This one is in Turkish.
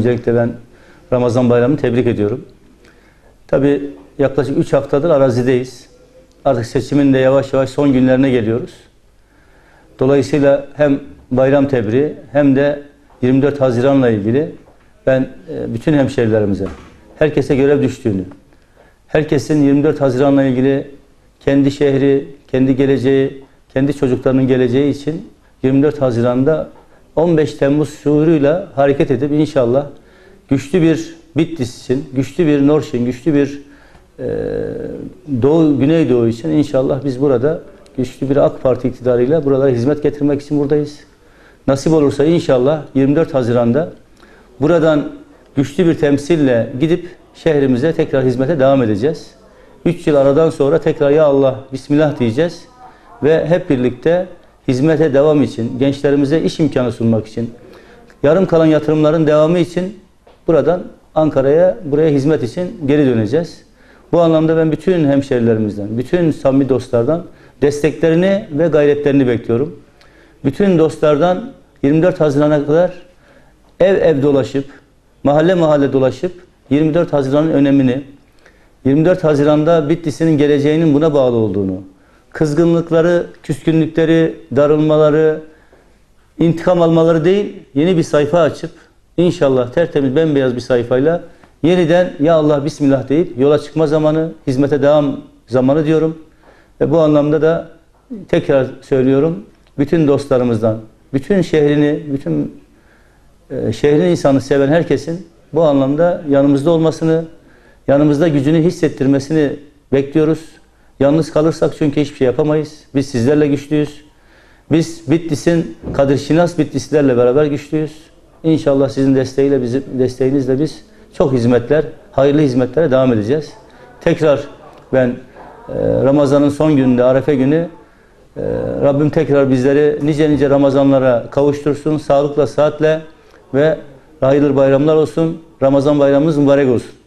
Öncelikle ben Ramazan bayramını tebrik ediyorum. Tabii yaklaşık 3 haftadır arazideyiz. Artık seçimin de yavaş yavaş son günlerine geliyoruz. Dolayısıyla hem bayram tebriği hem de 24 Haziran'la ilgili ben bütün hemşehrilerimize, herkese görev düştüğünü, herkesin 24 Haziran'la ilgili kendi şehri, kendi geleceği, kendi çocuklarının geleceği için 24 Haziran'da 15 Temmuz şuuruyla hareket edip inşallah güçlü bir Bitlis için, güçlü bir Norşin, güçlü bir Doğu, Güneydoğu için inşallah biz burada güçlü bir AK Parti iktidarıyla buralara hizmet getirmek için buradayız. Nasip olursa inşallah 24 Haziran'da buradan güçlü bir temsille gidip şehrimize tekrar hizmete devam edeceğiz. 3 yıl aradan sonra tekrar ya Allah Bismillah diyeceğiz ve hep birlikte hizmete devam için, gençlerimize iş imkanı sunmak için, yarım kalan yatırımların devamı için buradan Ankara'ya, buraya hizmet için geri döneceğiz. Bu anlamda ben bütün hemşerilerimizden, bütün samimi dostlardan desteklerini ve gayretlerini bekliyorum. Bütün dostlardan 24 Haziran'a kadar ev ev dolaşıp, mahalle mahalle dolaşıp 24 Haziran'ın önemini, 24 Haziran'da Bitlis'in geleceğinin buna bağlı olduğunu, kızgınlıkları, küskünlükleri, darılmaları, intikam almaları değil, yeni bir sayfa açıp inşallah tertemiz bembeyaz bir sayfayla yeniden ya Allah Bismillah deyip yola çıkma zamanı, hizmete devam zamanı diyorum. Ve bu anlamda da tekrar söylüyorum, bütün dostlarımızdan, bütün şehrini, bütün şehrin insanı seven herkesin bu anlamda yanımızda olmasını, yanımızda gücünü hissettirmesini bekliyoruz. Yalnız kalırsak çünkü hiçbir şey yapamayız. Biz sizlerle güçlüyüz. Biz Bitlis'in kadirşinas Bitlislerle beraber güçlüyüz. İnşallah sizin desteğiyle, bizim desteğinizle biz çok hizmetler, hayırlı hizmetlere devam edeceğiz. Tekrar ben Ramazan'ın son gününde, Arefe günü Rabbim tekrar bizleri nice nice Ramazanlara kavuştursun. Sağlıkla, sıhhatle ve hayırlı bayramlar olsun. Ramazan bayramımız mübarek olsun.